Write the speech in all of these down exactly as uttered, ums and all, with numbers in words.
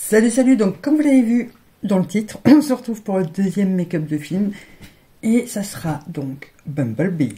Salut, salut, donc comme vous l'avez vu dans le titre, on se retrouve pour le deuxième make-up de film. Et ça sera donc Bumblebee.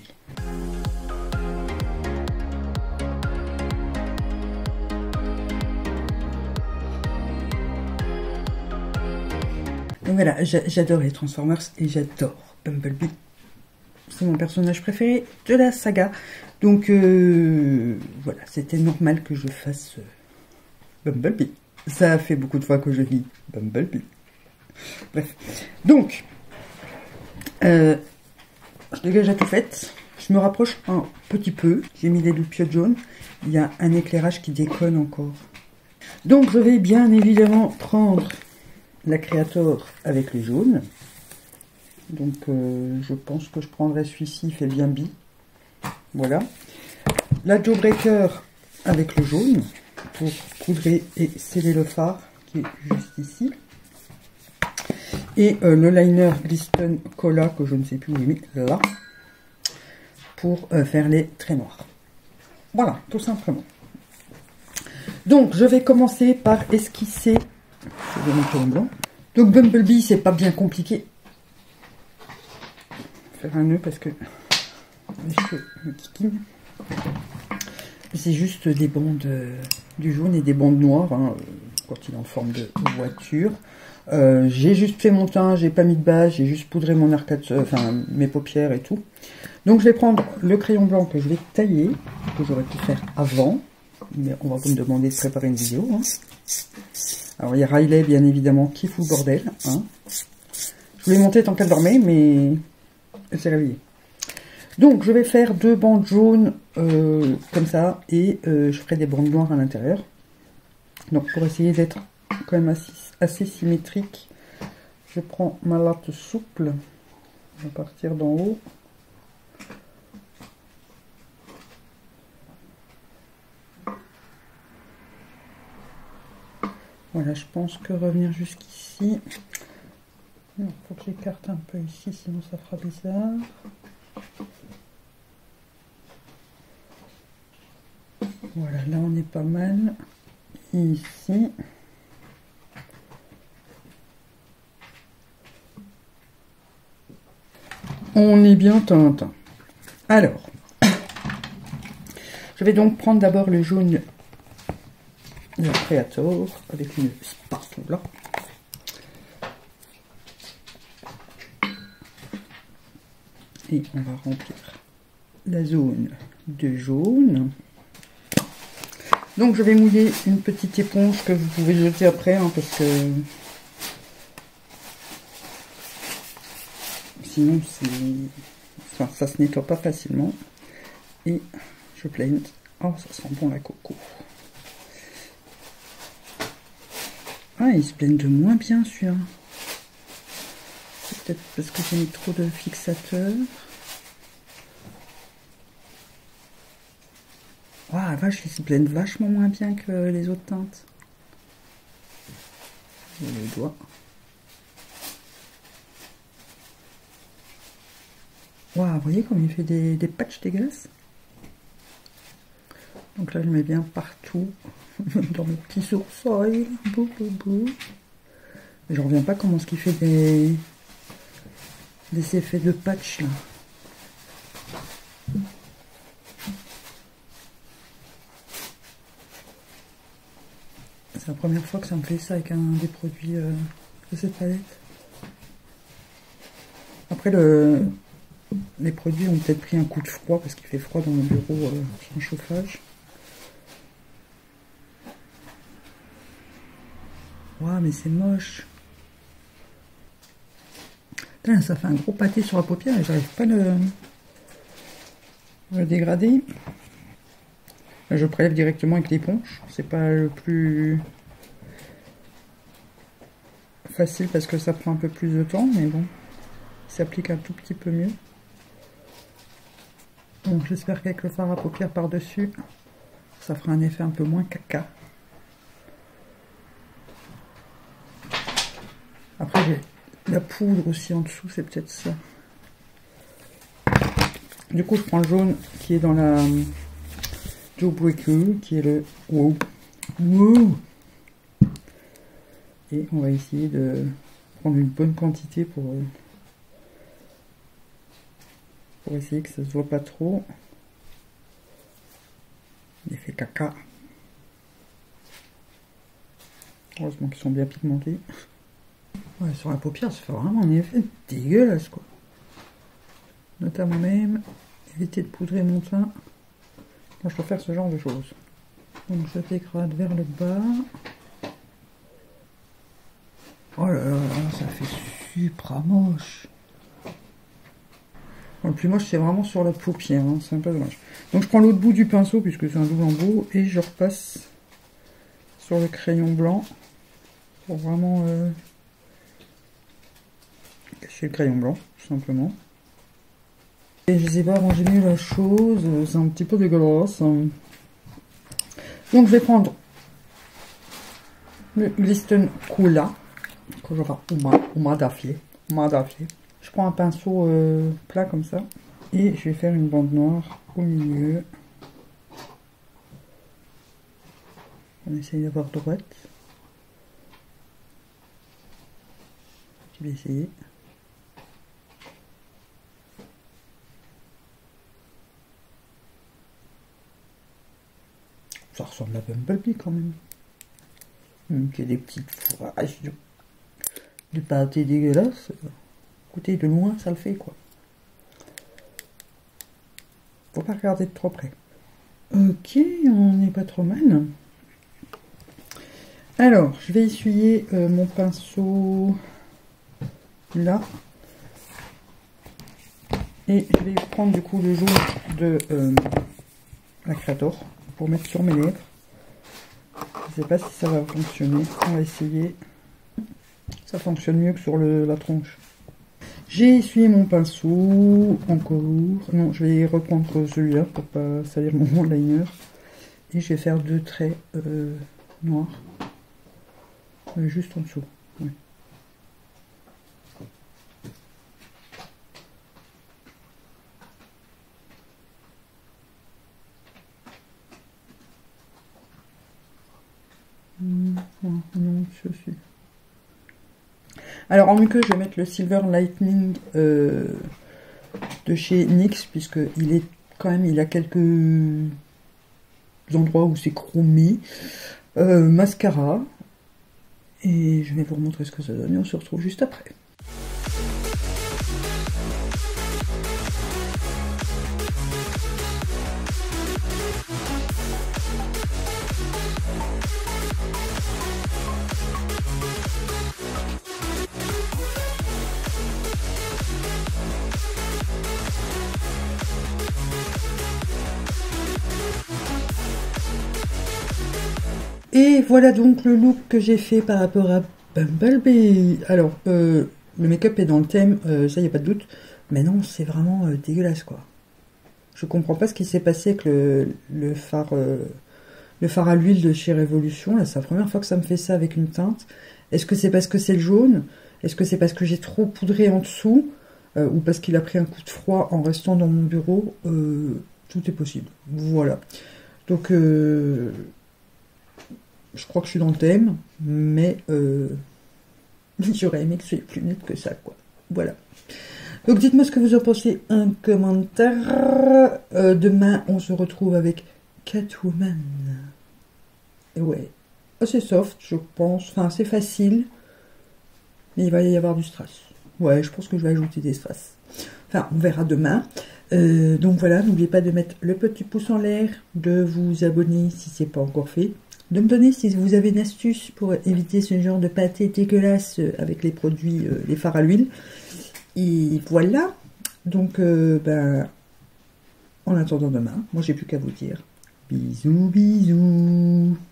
Donc voilà, j'adore les Transformers et j'adore Bumblebee. C'est mon personnage préféré de la saga. Donc euh, voilà, c'était normal que je fasse euh, Bumblebee. Ça fait beaucoup de fois que je dis Bumblebee. Bref. Donc, euh, je dégage à tout fait. Je me rapproche un petit peu. J'ai mis des loupiottes jaunes. Il y a un éclairage qui déconne encore. Donc, je vais bien évidemment prendre la Creator avec les jaunes. Donc, euh, je pense que je prendrai celui-ci, il fait bien bi. Voilà. La Jawbreaker avec le jaune pour poudrer et sceller le phare qui est juste ici. Et euh, le liner Glisten Cola que je ne sais plus où j'ai mis, là, pour euh, faire les traits noirs. Voilà, tout simplement. Donc, je vais commencer par esquisser. Je vais mettre en blanc. Donc, Bumblebee, c'est pas bien compliqué. Faire un nœud parce que les cheveux me kikinent. C'est juste des bandes euh, du jaune et des bandes noires hein, quand il est en forme de voiture. Euh, j'ai juste fait mon teint, j'ai pas mis de base, j'ai juste poudré mon arcade, euh, enfin mes paupières et tout. Donc je vais prendre le crayon blanc que je vais tailler, que j'aurais pu faire avant, mais on va vous me demander de préparer une vidéo. Hein. Alors il y a Riley bien évidemment qui fout le bordel. Hein. Je voulais monter tant qu'elle dormait, mais elle s'est réveillée. Donc je vais faire deux bandes jaunes euh, comme ça et euh, je ferai des bandes noires à l'intérieur. Donc pour essayer d'être quand même assez, assez symétrique, je prends ma latte souple. Je vais partir d'en haut. Voilà, je pense que revenir jusqu'ici. Il faut que j'écarte un peu ici, sinon ça fera bizarre. Voilà, là on est pas mal. Ici. On est bien tintin. Alors, je vais donc prendre d'abord le jaune de la Creator avec une spatule. Et on va remplir la zone de jaune. Donc je vais mouiller une petite éponge que vous pouvez jeter après, hein, parce que sinon enfin, ça se nettoie pas facilement. Et je blende. Oh, ça sent bon la coco. Ah, il se blende moins bien celui-là. C'est peut-être parce que j'ai mis trop de fixateur. Waouh, vache, il se blende vachement moins bien que les autres teintes. Et le doigt. Waouh, vous voyez comme il fait des, des patchs dégueulasses. Donc là, je mets bien partout. Dans le petit sourcil. Bou, bou, bou. Mais je reviens pas comment ce qui fait des, des effets de patch là. C'est la première fois que ça me fait ça avec un des produits euh, de cette palette. Après, le, les produits ont peut-être pris un coup de froid parce qu'il fait froid dans le bureau euh, sans chauffage. Waouh, mais c'est moche. Putain, ça fait un gros pâté sur la paupière et j'arrive pas à le, le dégrader. Je prélève directement avec l'éponge, c'est pas le plus facile parce que ça prend un peu plus de temps, mais bon, il s'applique un tout petit peu mieux. Donc j'espère qu'avec le fard à paupières par-dessus, ça fera un effet un peu moins caca. Après j'ai la poudre aussi en dessous, c'est peut-être ça. Du coup je prends le jaune qui est dans la Jawbreaker, qui est le wow. Wow. Et on va essayer de prendre une bonne quantité pour, euh, pour essayer que ça se voit pas trop. L'effet caca. Heureusement qu'ils sont bien pigmentés. Ouais, sur la paupière, ça fait vraiment un effet dégueulasse, quoi. Notamment même, éviter de poudrer mon teint quand je dois faire ce genre de choses. Donc je dégrade vers le bas. Oh là là, ça fait super moche. Le plus moche, c'est vraiment sur la paupière, hein, c'est un peu dommage. Donc je prends l'autre bout du pinceau, puisque c'est un double embout, et je repasse sur le crayon blanc pour vraiment euh, cacher le crayon blanc, tout simplement. Et je sais pas arranger mieux la chose, c'est un petit peu dégueulasse. Donc je vais prendre le Glisten Cola, que j'aurai au mat d'affier. Je prends un pinceau euh, plat comme ça, et je vais faire une bande noire au milieu. On essaye d'avoir droite. Je vais essayer. Ça ressemble à Bumblebee quand même. Donc, il y a des petites fourrages de, de pâté dégueulasse. Écoutez, de loin, ça le fait, quoi. Faut pas regarder de trop près. Ok, on n'est pas trop mal. Alors, je vais essuyer euh, mon pinceau là. Et je vais prendre du coup le jaune de euh, la Creator pour mettre sur mes lèvres. Je sais pas si ça va fonctionner. On va essayer. Ça fonctionne mieux que sur le, la tronche. J'ai essuyé mon pinceau encore. Non, je vais reprendre celui-là pour pas salir mon liner. Et je vais faire deux traits euh, noirs. Euh, juste en dessous. Ouais. Non, non, ceci. Alors en muqueux, je vais mettre le Silver Lightning euh, de chez N Y X, puisque il est quand même, il a quelques endroits où c'est chromé. Euh, mascara. Et je vais vous remontrer ce que ça donne et on se retrouve juste après. Et voilà donc le look que j'ai fait par rapport à Bumblebee. Alors, euh, le make-up est dans le thème, euh, ça y a pas de doute. Mais non, c'est vraiment euh, dégueulasse, quoi. Je comprends pas ce qui s'est passé avec le, le phare euh, le phare à l'huile de chez Révolution. Là, c'est la première fois que ça me fait ça avec une teinte. Est-ce que c'est parce que c'est le jaune? Est-ce que c'est parce que j'ai trop poudré en dessous euh, ou parce qu'il a pris un coup de froid en restant dans mon bureau? euh, Tout est possible. Voilà. Donc... Euh, je crois que je suis dans le thème, mais euh, j'aurais aimé que ce soit plus net que ça, quoi. Voilà. Donc dites-moi ce que vous en pensez, un commentaire. Euh, demain, on se retrouve avec Catwoman. Et ouais, assez soft, je pense. Enfin, c'est facile, mais il va y avoir du strass. Ouais, je pense que je vais ajouter des strass. Enfin, on verra demain. Euh, donc voilà, n'oubliez pas de mettre le petit pouce en l'air, de vous abonner si ce n'est pas encore fait. De me donner si vous avez une astuce pour éviter ce genre de pâté dégueulasse avec les produits, euh, les fards à l'huile. Et voilà. Donc, euh, ben, en attendant demain, moi j'ai plus qu'à vous dire bisous, bisous.